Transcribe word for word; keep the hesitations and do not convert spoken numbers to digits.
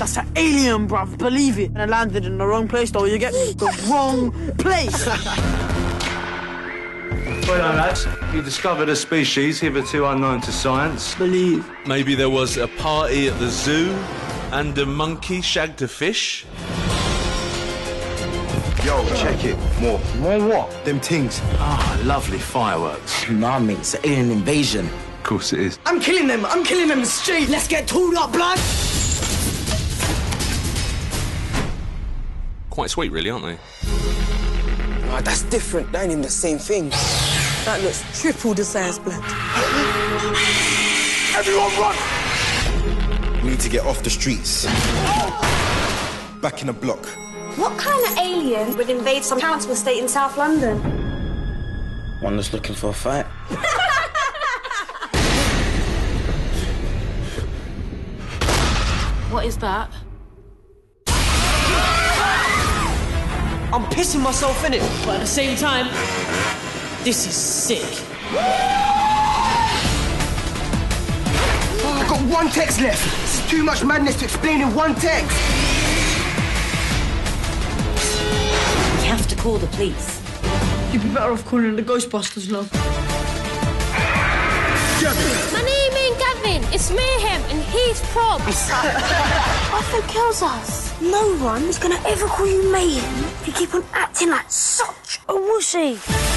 That's an alien, bruv. Believe it. And I landed in the wrong place, though. You get me? The wrong place. Well done, lads. You discovered a species hitherto unknown to science. Believe. Maybe there was a party at the zoo and a monkey shagged a fish. Yo, check it. More. More what? Them things. Ah, lovely fireworks. Nah, mate, it's an alien invasion. Of course it is. I'm killing them. I'm killing them straight. Let's get tooled up, blood. Quite sweet, really, aren't they? Oh, that's different. That ain't even the same thing. That looks triple the size blend. Everyone run! We need to get off the streets. Back in the block. What kind of alien would invade some council estate in South London? One that's looking for a fight. What is that? I'm pissing myself in it. But at the same time, this is sick. I've got one text left. This is too much madness to explain in one text. We have to call the police. You'd be better off calling the Ghostbusters, love. My name ain't Gavin, it's Mayhem, and he's Probs. Arthur kills us. No one's gonna ever call you Mayhem if you keep on acting like such a wussy.